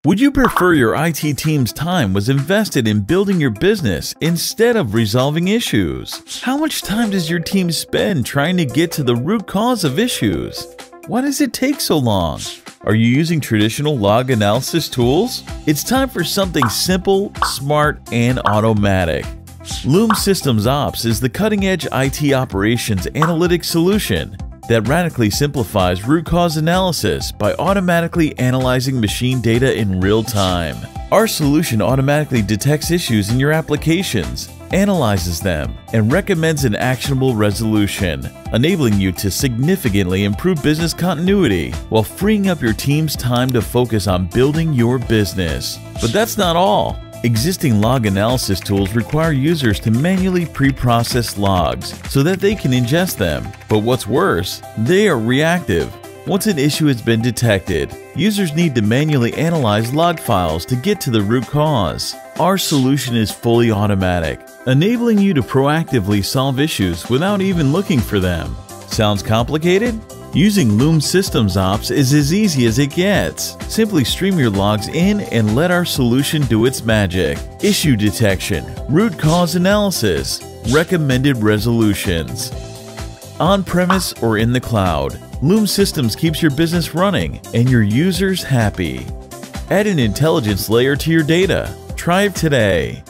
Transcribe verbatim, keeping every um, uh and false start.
Would you prefer your I T team's time was invested in building your business instead of resolving issues? How much time does your team spend trying to get to the root cause of issues? Why does it take so long? Are you using traditional log analysis tools? It's time for something simple, smart, and automatic. Loom Systems Ops is the cutting-edge I T operations analytics solution that radically simplifies root cause analysis by automatically analyzing machine data in real time. Our solution automatically detects issues in your applications, analyzes them, and recommends an actionable resolution, enabling you to significantly improve business continuity while freeing up your team's time to focus on building your business. But that's not all. Existing log analysis tools require users to manually pre-process logs so that they can ingest them. But what's worse, they are reactive. Once an issue has been detected, users need to manually analyze log files to get to the root cause. Our solution is fully automatic, enabling you to proactively solve issues without even looking for them. Sounds complicated? Using Loom Systems Ops is as easy as it gets. Simply stream your logs in and let our solution do its magic. Issue detection, root cause analysis, recommended resolutions. On-premise or in the cloud, Loom Systems keeps your business running and your users happy. Add an intelligence layer to your data. Try it today.